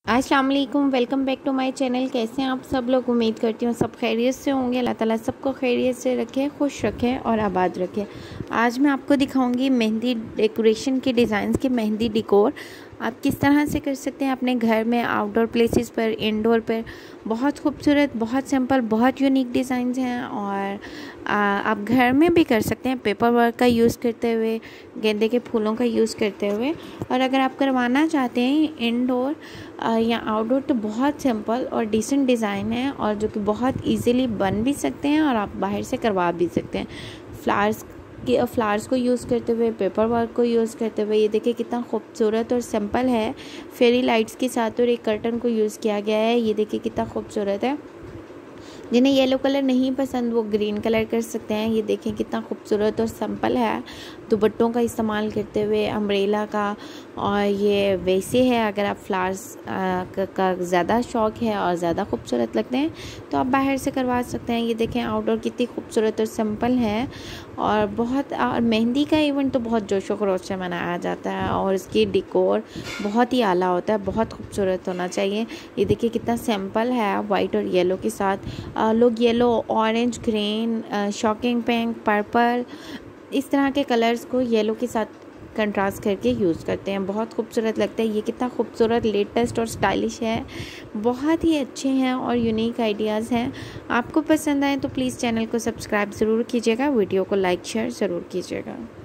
अस्सलाम वालेकुम, welcome back to my channel. कैसे हैं आप सब लोग? उम्मीद करती हूँ सब खैरियत से होंगे। अल्लाह ताला सबको खैरियत से रखे, खुश रखे और आबाद रखे। आज मैं आपको दिखाऊंगी मेहंदी डेकोरेशन के डिज़ाइंस के मेहंदी डेकोर आप किस तरह से कर सकते हैं अपने घर में, आउटडोर प्लेसेस पर, इंडोर पर। बहुत खूबसूरत, बहुत सिंपल, बहुत यूनिक डिज़ाइंस हैं और आप घर में भी कर सकते हैं पेपर वर्क का यूज़ करते हुए, गेंदे के फूलों का यूज़ करते हुए। और अगर आप करवाना चाहते हैं इंडोर या आउटडोर तो बहुत सिंपल और डिसेंट डिज़ाइन है और जो कि बहुत इजीली बन भी सकते हैं और आप बाहर से करवा भी सकते हैं। फ्लावर्स को यूज़ करते हुए, पेपर वर्क को यूज़ करते हुए। ये देखिए कितना खूबसूरत और सिंपल है। फेरी लाइट्स के साथ और एक कर्टन को यूज़ किया गया है। ये देखिए कितना खूबसूरत है। जिन्हें येलो कलर नहीं पसंद वो ग्रीन कलर कर सकते हैं। ये देखें कितना खूबसूरत और सिंपल है। दुपट्टों का इस्तेमाल करते हुए, अम्ब्रेला का। और ये वैसे है अगर आप फ्लावर्स का ज़्यादा शौक़ है और ज़्यादा खूबसूरत लगते हैं तो आप बाहर से करवा सकते हैं। ये देखें आउटडोर कितनी खूबसूरत और सिंपल है। और मेहंदी का इवेंट तो बहुत जोशो खरोश से मनाया जाता है और इसकी डेकोर बहुत ही आला होता है, बहुत खूबसूरत होना चाहिए। ये देखिए कितना सिंपल है, वाइट और येलो के साथ। लोग yellow, orange, green, shocking pink, purple, इस तरह के कलर्स को येलो के साथ कंट्रास्ट करके यूज़ करते हैं। बहुत खूबसूरत लगता है। ये कितना खूबसूरत, लेटेस्ट और स्टाइलिश है। बहुत ही अच्छे हैं और यूनिक आइडियाज़ हैं। आपको पसंद आए तो प्लीज़ चैनल को सब्सक्राइब ज़रूर कीजिएगा, वीडियो को लाइक शेयर ज़रूर कीजिएगा।